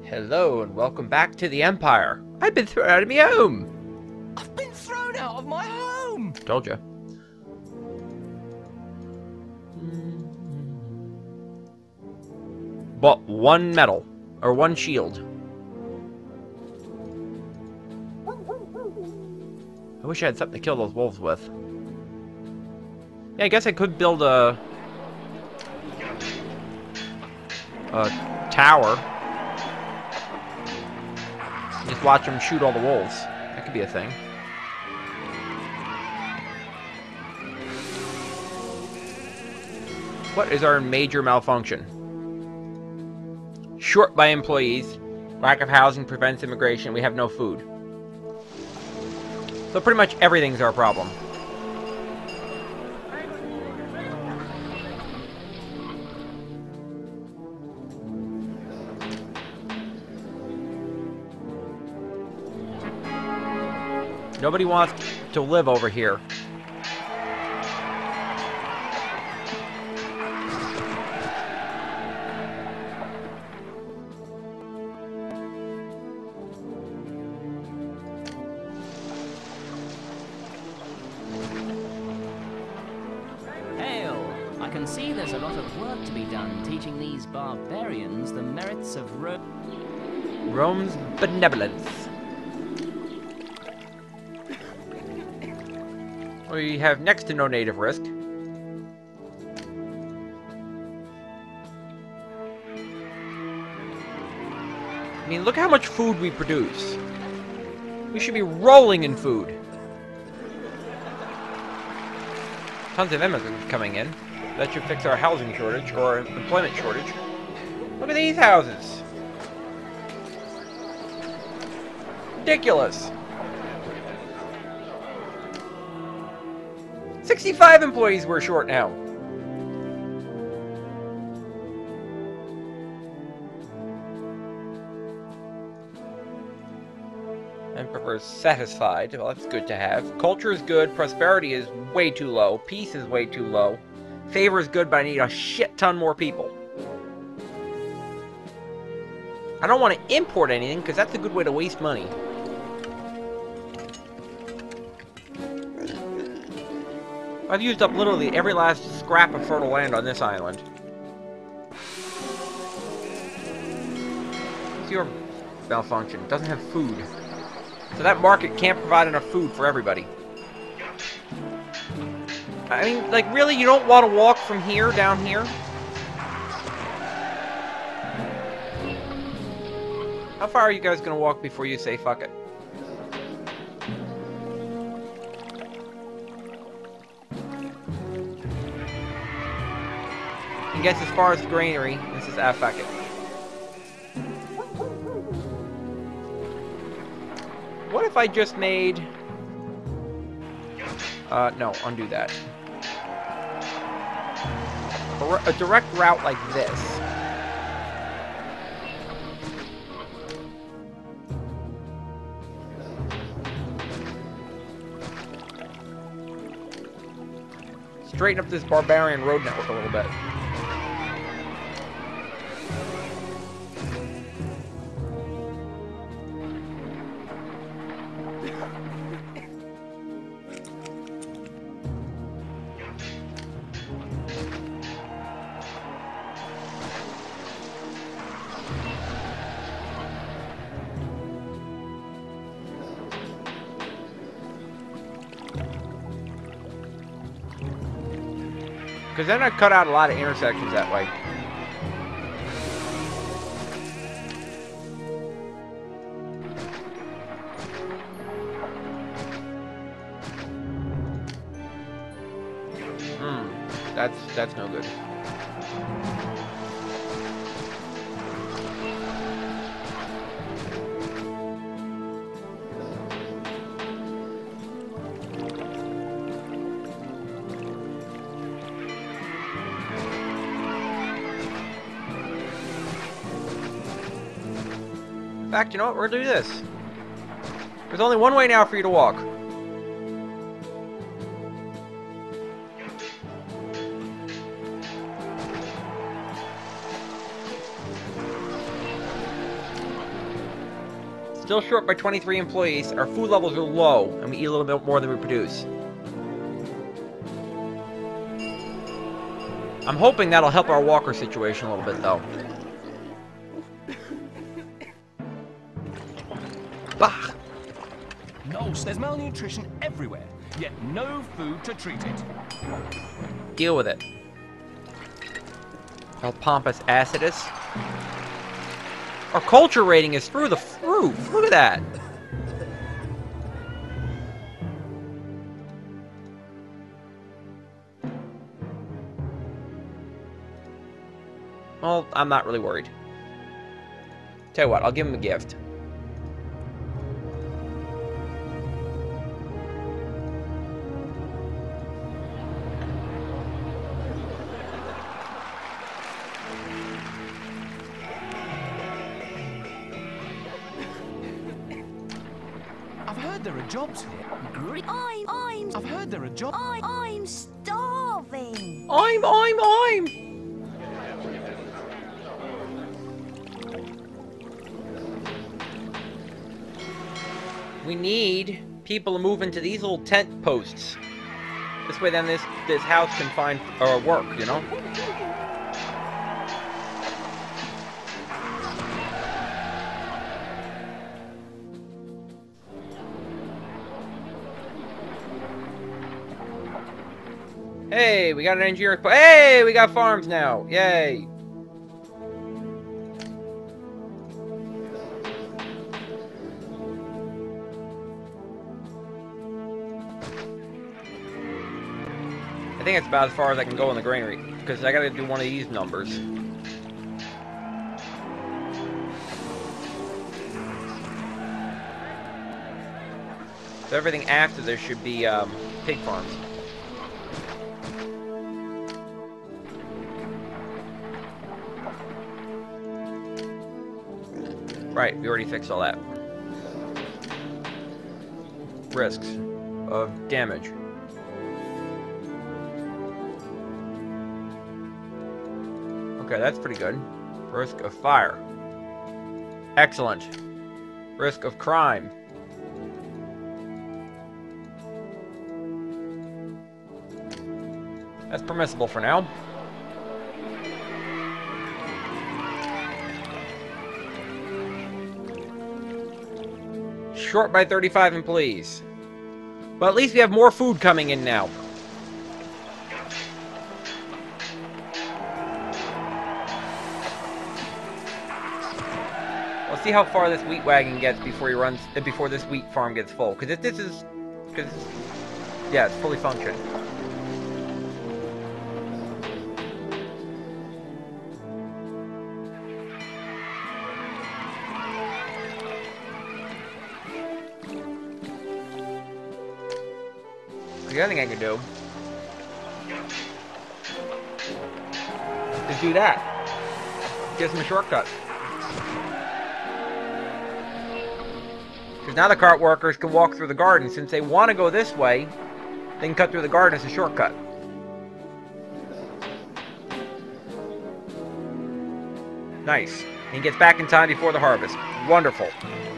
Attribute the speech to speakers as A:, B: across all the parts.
A: Hello and welcome back to the Empire. I've been thrown out of my home.
B: I've been thrown out of my home!
A: Told you. But one medal, or one shield. I wish I had something to kill those wolves with. Yeah, I guess I could build a tower. Just watch them shoot all the wolves. That could be a thing. What is our major malfunction? Short by employees. Lack of housing prevents immigration. We have no food. So pretty much everything's our problem. Nobody wants to live over here.
B: Hail! I can see there's a lot of work to be done teaching these barbarians the merits of
A: Rome's benevolence. We have next to no native risk. I mean, look how much food we produce. We should be rolling in food. Tons of immigrants coming in. That should fix our housing shortage, or employment shortage. Look at these houses. Ridiculous. 65 employees we're short now. Emperor is satisfied. Well, that's good to have. Culture is good. Prosperity is way too low. Peace is way too low. Favor is good, but I need a shit ton more people. I don't want to import anything, because that's a good way to waste money. I've used up literally every last scrap of fertile land on this island. It's your malfunction. It doesn't have food. So that market can't provide enough food for everybody. I mean, like, really? You don't want to walk from here down here? How far are you guys going to walk before you say fuck it? And gets as far as the granary, and says, ah, fuck it. What if I just made... no, undo that. A direct route like this. Straighten up this barbarian road network a little bit. Because then I cut out a lot of intersections that way. That's no good. In fact, you know what? We're gonna do this. There's only one way now for you to walk. Still short by 23 employees. Our food levels are low, and we eat a little bit more than we produce. I'm hoping that'll help our walker situation a little bit, though. Bah!
C: No, there's malnutrition everywhere, yet no food to treat it.
A: Deal with it. El Pompous Acidus. Our culture rating is through the roof. Look at that. Well, I'm not really worried. Tell you what, I'll give him a gift.
C: I've heard there are jobs here.
D: I'm
C: I've heard there are jobs.
D: I'm starving.
A: I'm. We need people to move into these little tent posts. This way, then this house can find work, you know. Hey, we got an engineer. Hey, we got farms now. Yay. I think it's about as far as I can go in the granary, because I gotta do one of these numbers. So everything after this should be pig farms. Right, we already fixed all that. Risks of damage. Okay, that's pretty good. Risk of fire. Excellent. Risk of crime. That's permissible for now. Short by 35 employees. But at least we have more food coming in now. Let's see how far this wheat wagon gets before he runs. Before this wheat farm gets full. Because if this is, yeah, it's fully functioning. The other thing I can do is do that. Gives them a shortcut. Because now the cart workers can walk through the garden. Since they want to go this way, they can cut through the garden as a shortcut. Nice. And he gets back in time before the harvest. Wonderful.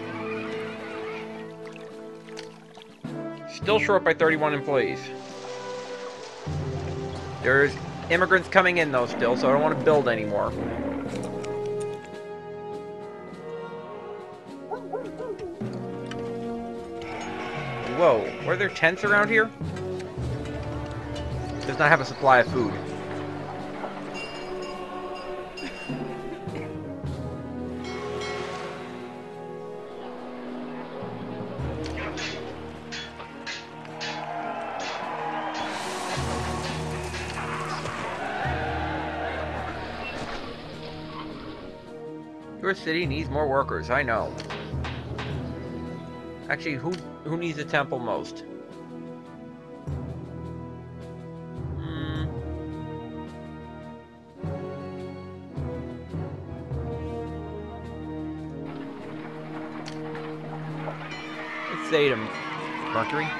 A: Still short by 31 employees. There's immigrants coming in though still, so I don't want to build anymore. Whoa, were there tents around here? Does not have a supply of food. Your city needs more workers, I know. Actually, who needs a temple most? Let's say to Mercury.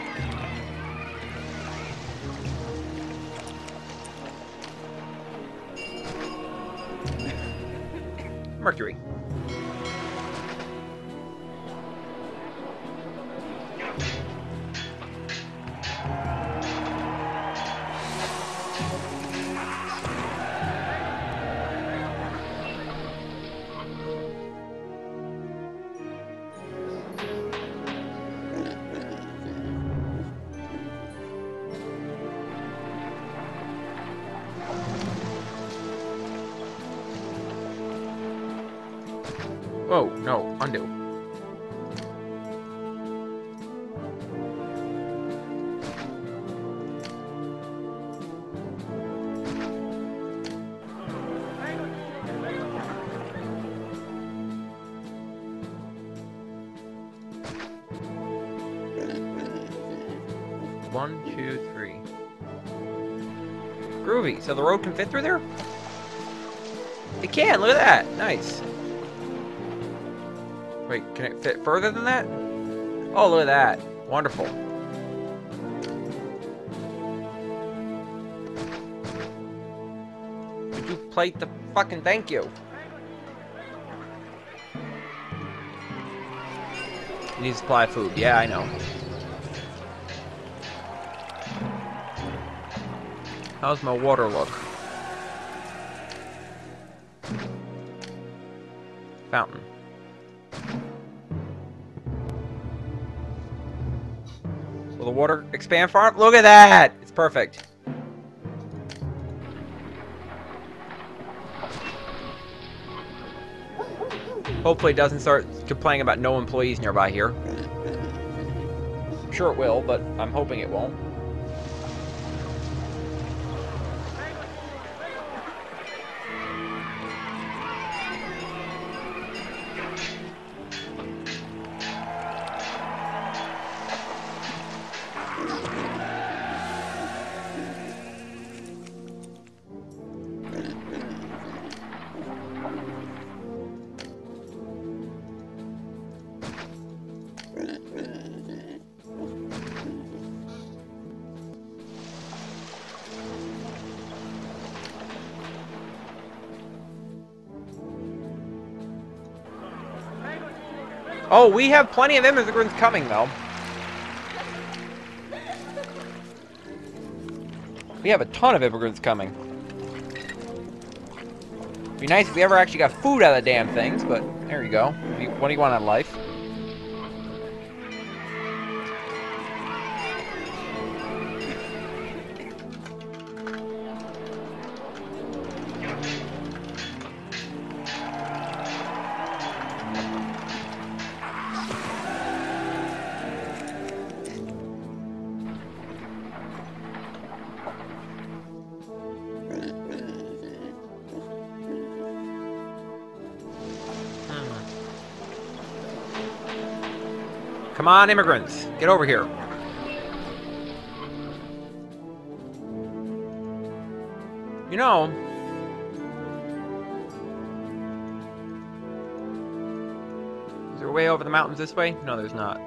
A: Mercury. Whoa, no, undo. One, two, three. Groovy. So the road can fit through there? It can, look at that. Nice. Wait, can it fit further than that? Oh, look at that. Wonderful. Could you plate the fucking thank you? You need to supply food. Yeah, I know. How's my water look? Fountain. Will the water expand far? Look at that! It's perfect. Hopefully it doesn't start complaining about no employees nearby here. I'm sure it will, but I'm hoping it won't. Oh, we have plenty of immigrants coming, though. We have a ton of immigrants coming. Be nice if we ever actually got food out of the damn things, but there you go. What do you want out of life? Come on, immigrants. Get over here. You know, is there a way over the mountains this way? No, there's not.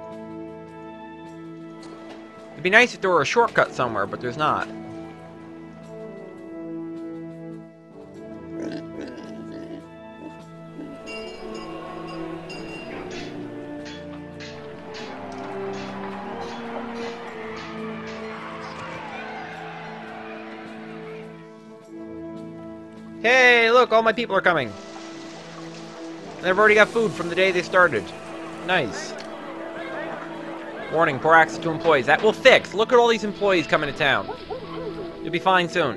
A: It'd be nice if there were a shortcut somewhere, but there's not. Hey, look, all my people are coming. And they've already got food from the day they started. Nice. Warning, poor access to employees. That will fix. Look at all these employees coming to town. You'll be fine soon.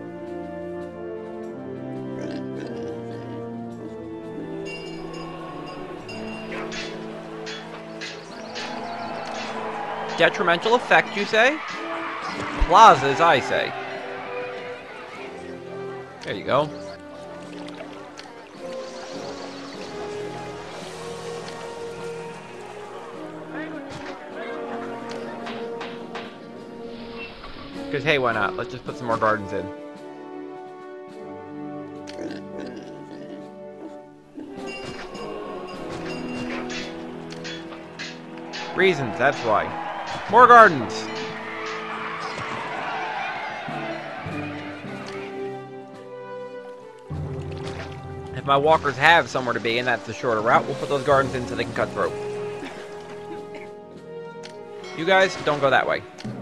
A: Detrimental effect, you say? Plazas, I say. There you go. Because, hey, why not? Let's just put some more gardens in. Reasons, that's why. More gardens! If my walkers have somewhere to be, and that's the shorter route, we'll put those gardens in so they can cut through. You guys, don't go that way.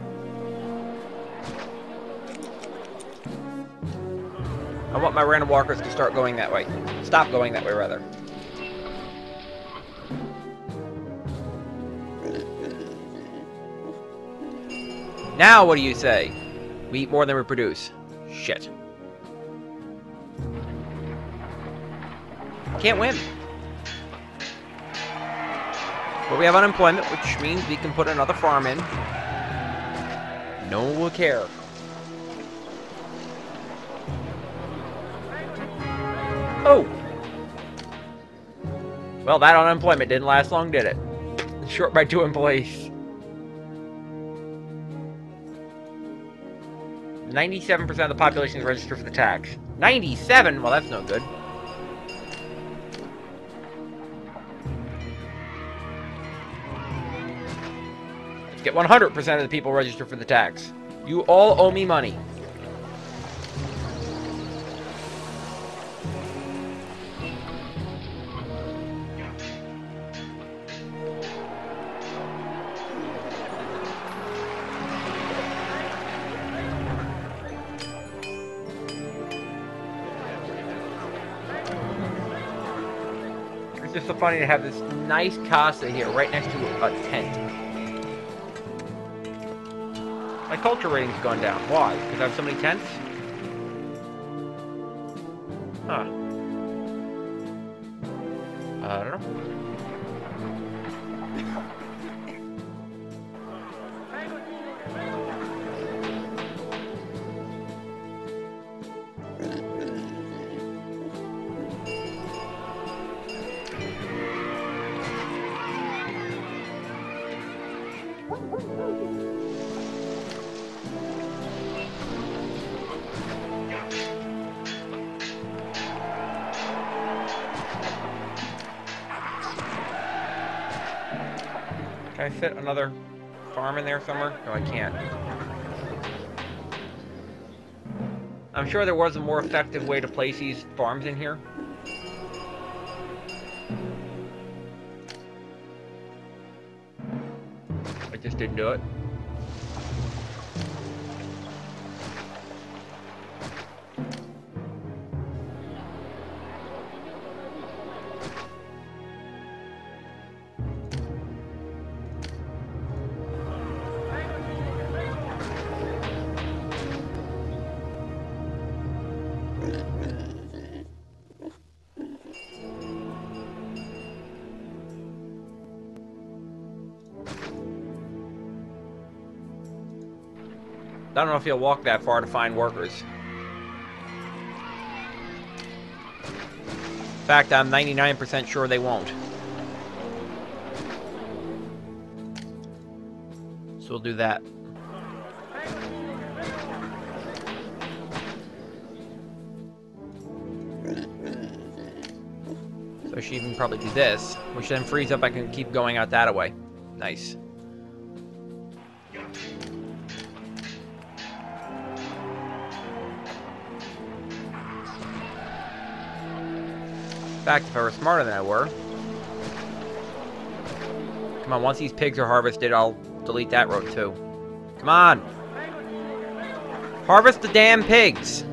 A: I want my random walkers to start going that way. Stop going that way, rather. Now, what do you say? We eat more than we produce. Shit. Can't win. But we have unemployment, which means we can put another farm in. No one will care. Oh! Well, that unemployment didn't last long, did it? Short by 2 employees. 97% of the population is registered for the tax. 97? Well, that's no good. Let's get 100% of the people registered for the tax. You all owe me money. It's just so funny to have this nice casa here right next to a tent. My culture rating's gone down. Why? Because I have so many tents? Huh. I don't know. Can I fit another farm in there somewhere? No, I can't. I'm sure there was a more effective way to place these farms in here. I just didn't do it. I don't know if he'll walk that far to find workers. In fact, I'm 99% sure they won't. So we'll do that. So she can probably do this, which then frees up I can keep going out that way. Nice. In fact, if I were smarter than I were... Come on, once these pigs are harvested, I'll delete that road too. Come on! Harvest the damn pigs!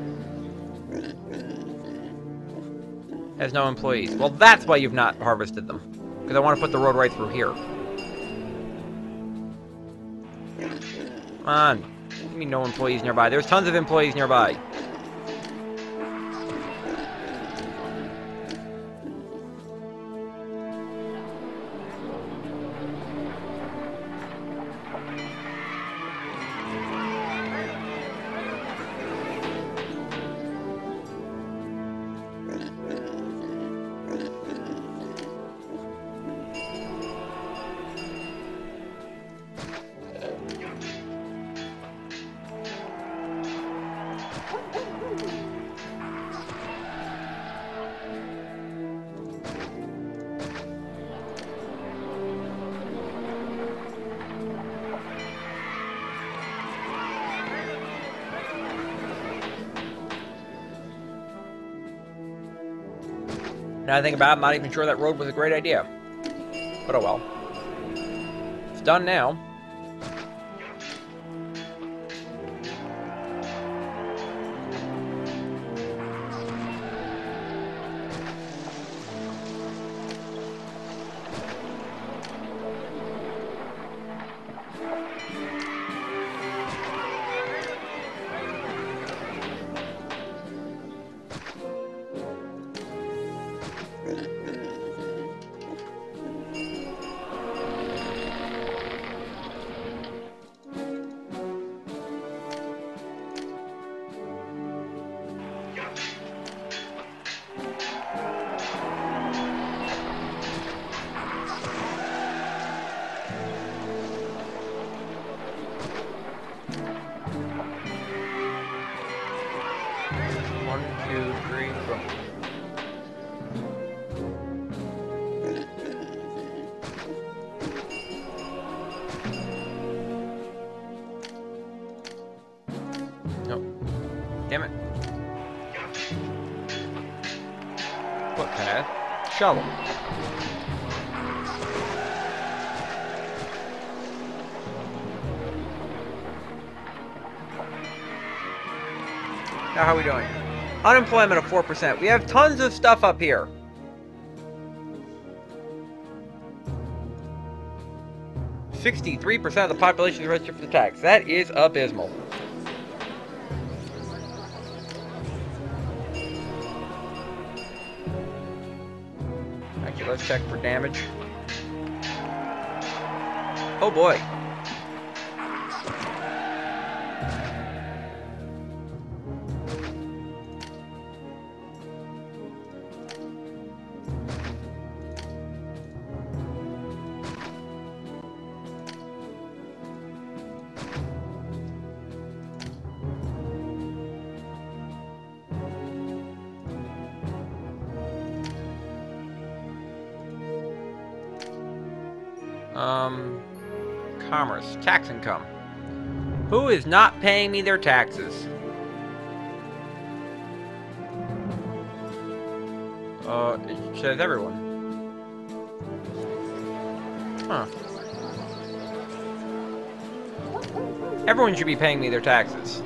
A: Has no employees. Well, that's why you've not harvested them. Because I want to put the road right through here. Come on. Give me no employees nearby. There's tons of employees nearby. Now I think about it, I'm not even sure that road was a great idea. But oh well. It's done now. shovel. Now, how are we doing? Unemployment of 4%. We have tons of stuff up here. .63% of the population is registered for the tax. That is abysmal. Actually, let's check for damage. Oh boy. Commerce. Tax income. Who is not paying me their taxes? It says everyone. Huh. Everyone should be paying me their taxes.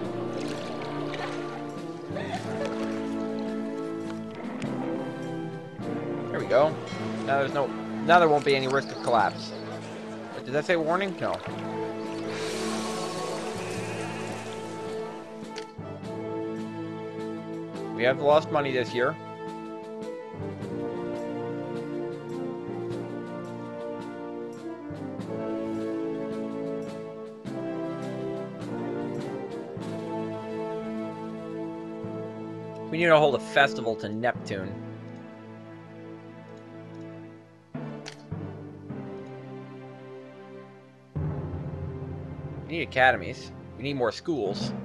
A: There we go. Now there won't be any risk of collapse. Did that say warning? No. We have lost money this year. We need to hold a festival to Neptune. We need academies. We need more schools.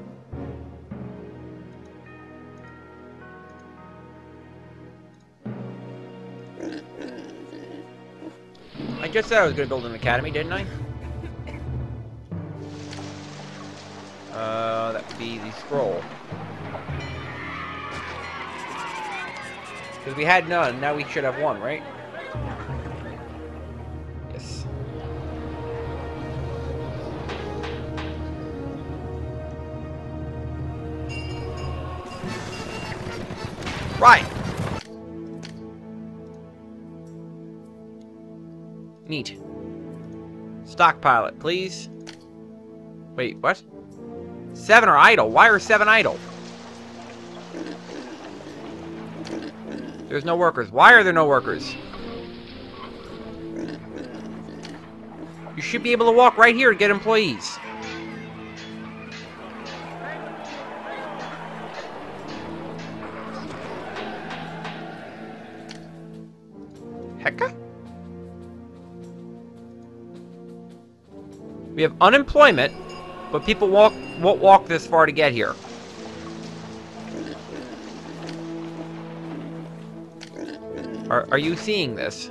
A: I just said I was going to build an academy, didn't I? That would be the scroll. Because we had none, now we should have one, right? Yes. Right! Neat. Stockpile it, please. Wait, what? 7 are idle. Why are 7 idle? There's no workers. Why are there no workers? You should be able to walk right here to get employees. Hecka? We have unemployment, but people won't walk this far to get here. Are you seeing this?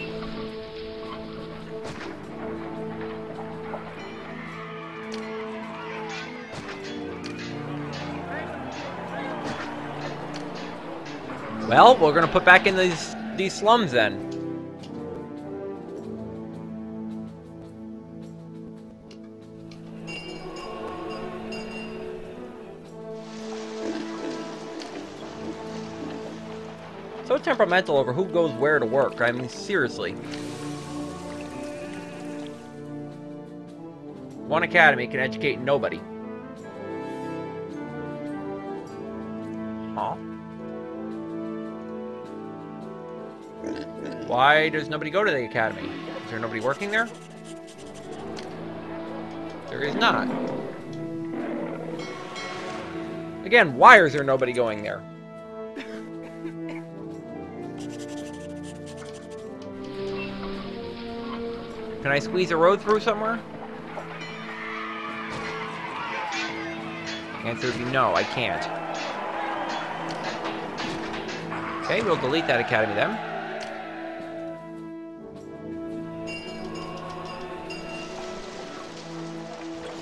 A: Well, we're gonna put back in these slums then. So temperamental over who goes where to work. I mean, seriously. One academy can educate nobody. Huh? Why does nobody go to the academy? Is there nobody working there? There is not. Again, why is there nobody going there? Can I squeeze a road through somewhere? The answer would be no, I can't. Okay, we'll delete that academy then.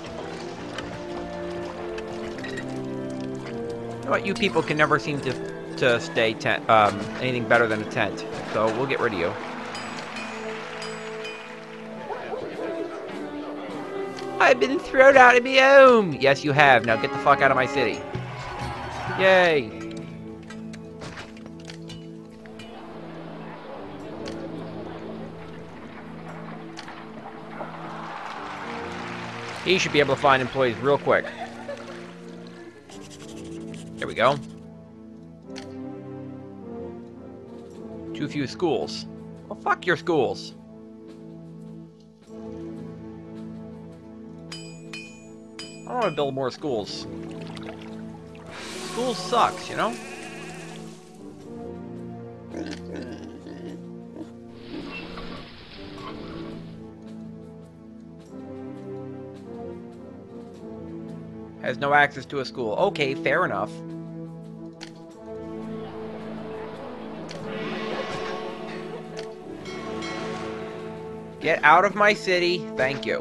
A: You know what? You people can never seem to to stay anything better than a tent. So we'll get rid of you. I've been thrown out of my home. Yes, you have. Now get the fuck out of my city. Yay. He should be able to find employees real quick. There we go. Too few schools. Well, fuck your schools. I don't want to build more schools. Schools sucks, you know? Has no access to a school. Okay, fair enough. Get out of my city. Thank you.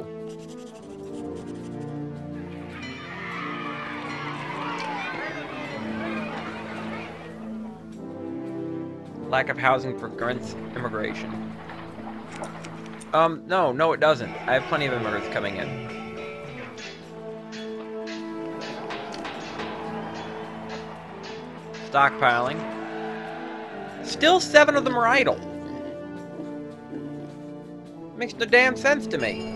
A: Lack of housing prevents immigration. No, it doesn't. I have plenty of immigrants coming in. Stockpiling. Still 7 of them are idle. Makes no damn sense to me.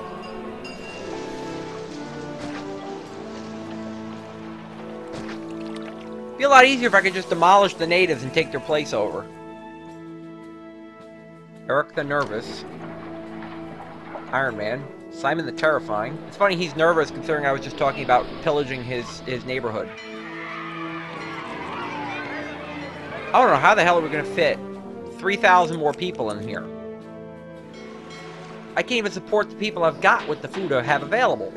A: It'd be a lot easier if I could just demolish the natives and take their place over. Eric the Nervous. Iron Man. Simon the Terrifying. It's funny he's nervous considering I was just talking about pillaging his neighborhood. I don't know how the hell are we going to fit 3,000 more people in here. I can't even support the people I've got with the food I have available.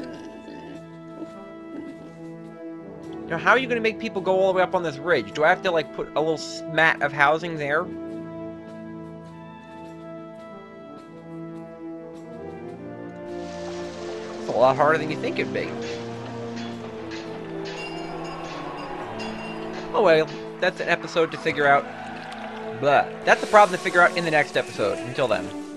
A: You know, how are you going to make people go all the way up on this ridge? Do I have to, like, put a little mat of housing there? It's a lot harder than you think it'd be. Oh well, that's an episode to figure out. Blah. That's a problem to figure out in the next episode. Until then.